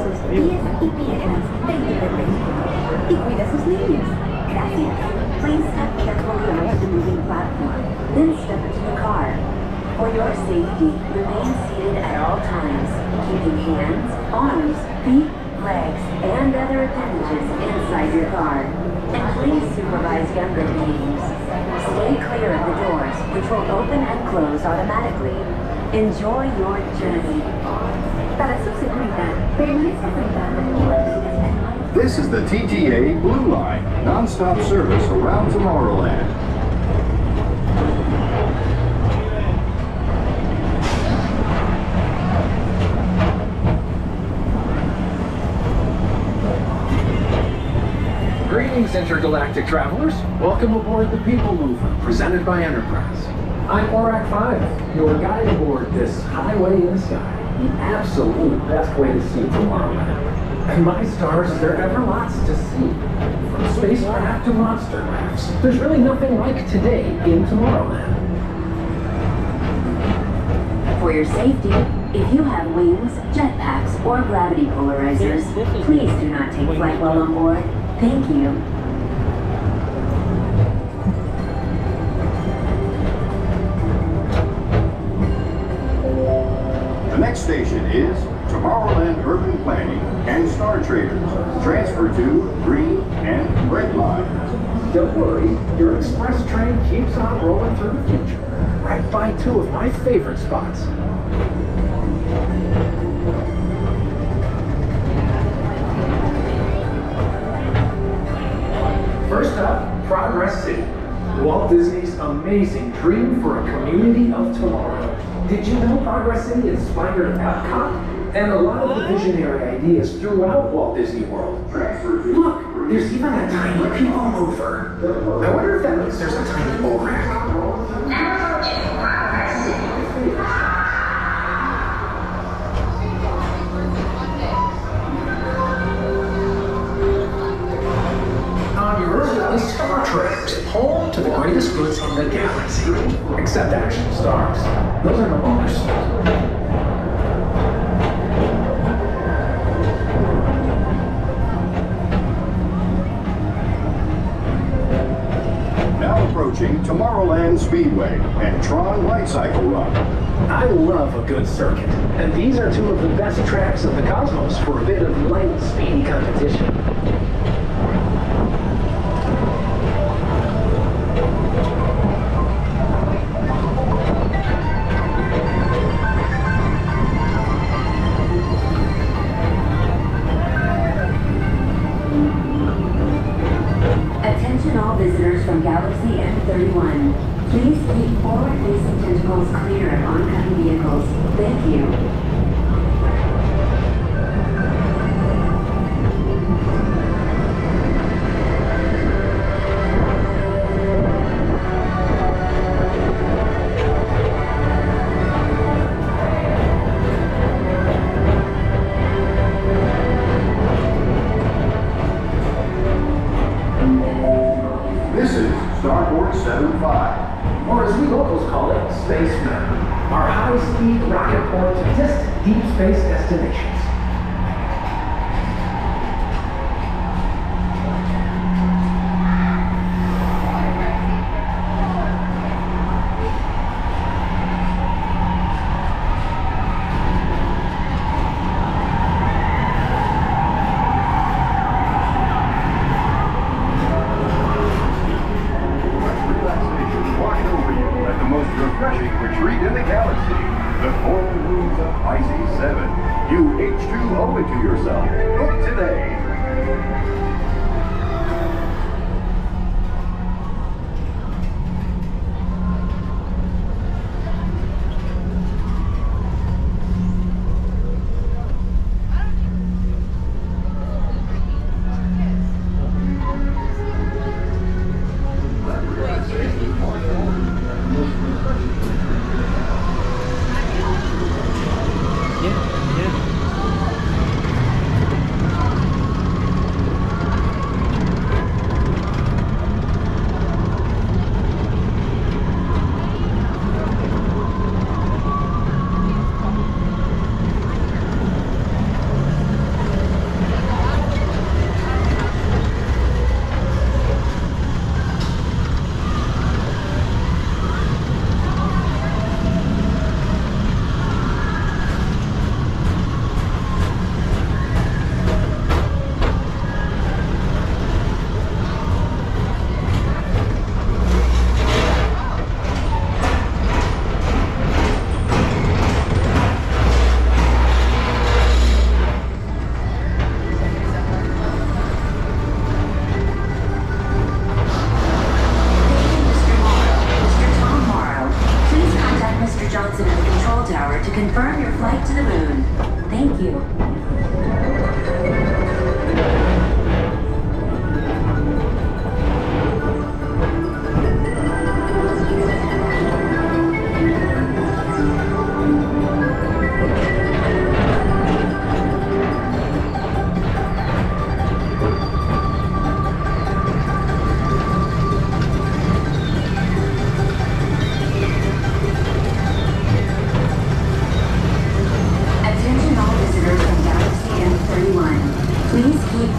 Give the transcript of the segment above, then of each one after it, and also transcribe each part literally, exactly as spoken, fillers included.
sus pies y piernas veinte por veinte. Y cuida a sus niños. Gracias. Please step carefully onto the moving platform. Then step into the car. For your safety, remain seated at all times, keeping hands, arms, feet, legs, and other appendages inside your car. And please supervise younger beings. Stay clear of the doors, which will open and close automatically. Enjoy your journey. Para su seguridad, permanezca sentado en el. This is the T T A Blue Line, non-stop service around Tomorrowland. Greetings, intergalactic travelers. Welcome aboard the People Mover, presented by Enterprise. I'm Orak five, your guide aboard this highway in the sky. The absolute best way to see Tomorrowland. And my stars, there are ever lots to see. From spacecraft to monster crafts, there's really nothing like today in Tomorrowland. For your safety, if you have wings, jetpacks, or gravity polarizers, please do not take flight while on board. Thank you. The next station is Tomorrowland Urban Planning and Star Traders. Transfer to Green and Red Lines. Don't worry, your express train keeps on rolling through the future, right by two of my favorite spots. First up, Progress City, Walt Disney's amazing dream for a community of tomorrow. Did you know Progress City inspired Epcot? And a lot of the visionary ideas throughout Walt Disney World. Look, there's even a tiny people mover. I wonder if that means there's a tiny Orak. Now approaching Progress City. On your Earth is Star Trek, home to the greatest goods in the galaxy. Except action stars. Those are no longer sold. Approaching Tomorrowland Speedway and Tron Light Cycle Run. I love a good circuit, and these are two of the best tracks of the cosmos for a bit of light, speedy competition. Attention all visitors from Galaxy M thirty-one. Please keep forward-facing tentacles clear of oncoming vehicles. Thank you. seventy-five. Or as we locals call it, Space Mountain. Our high-speed rocket port to distant deep space destinations.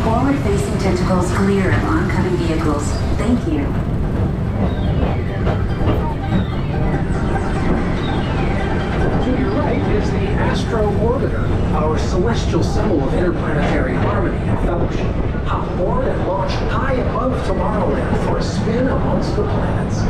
Forward-facing tentacles clear of oncoming vehicles. Thank you. To your right is the Astro Orbiter, our celestial symbol of interplanetary harmony and fellowship. Hop aboard and launch high above Tomorrowland for a spin amongst the planets.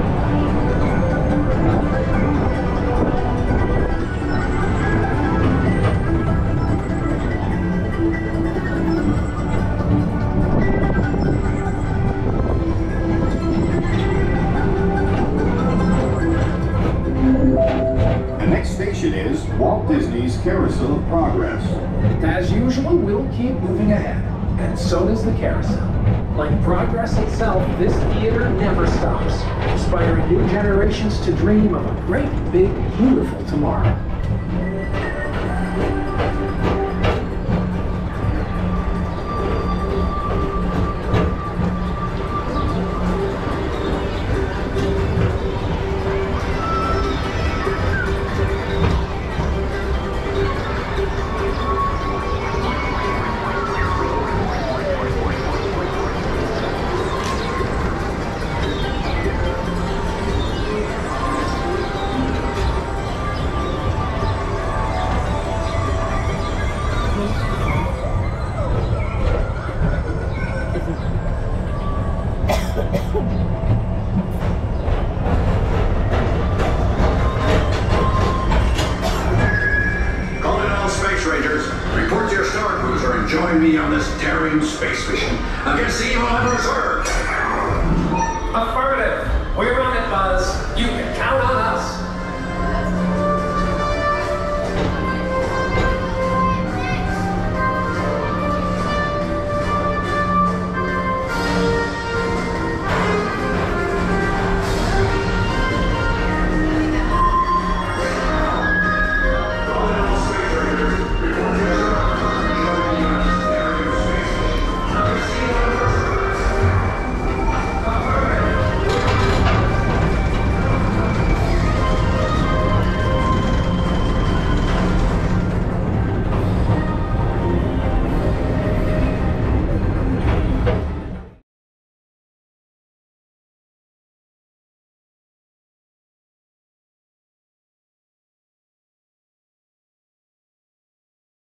Is Walt Disney's Carousel of Progress. As usual, we'll keep moving ahead, and so does the carousel. Like progress itself, this theater never stops, inspiring new generations to dream of a great, big, beautiful tomorrow. Join me on this daring space mission against the evil Emperor's Zurg. Affirmative. We run it, Buzz. You can count on us.